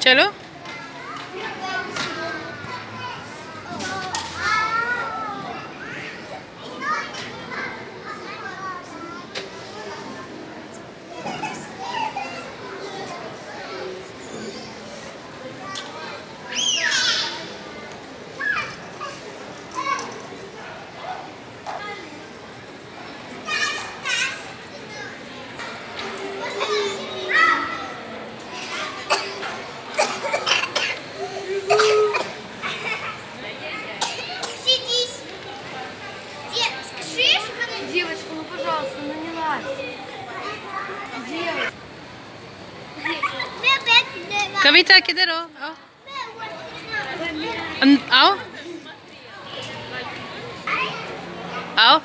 चलो Девочка, ну пожалуйста, ну не надо. Девочка. कविता किधर हो? आओ आओ आओ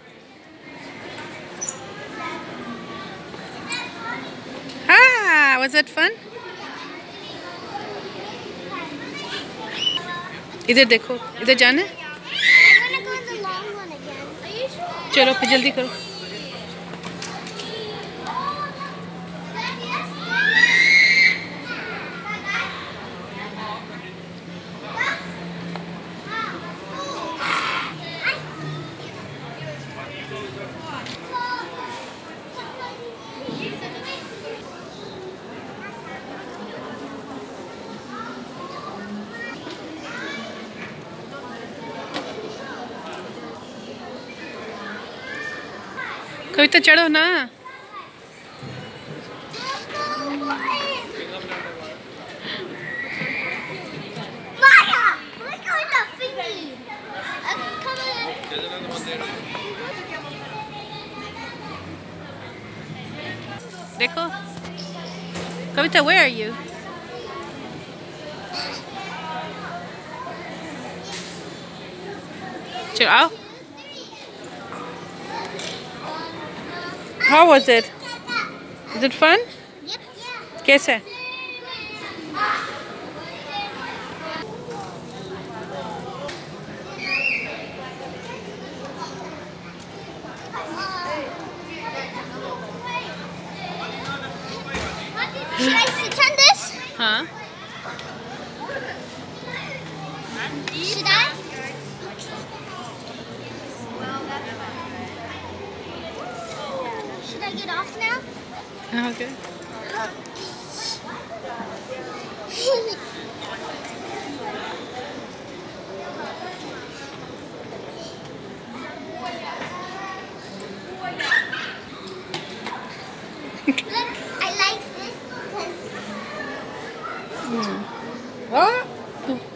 was it fun? इधर देखो, इधर जाना है? चलो फिर जल्दी करो। कविता चढ़ो ना। देखो कविता, where are you? चलो आओ। How was it? Is it fun? Yep. कैसे? Should I sit on this? हाँ Should I? Should I get off now? okay. Look, I like this because Oh.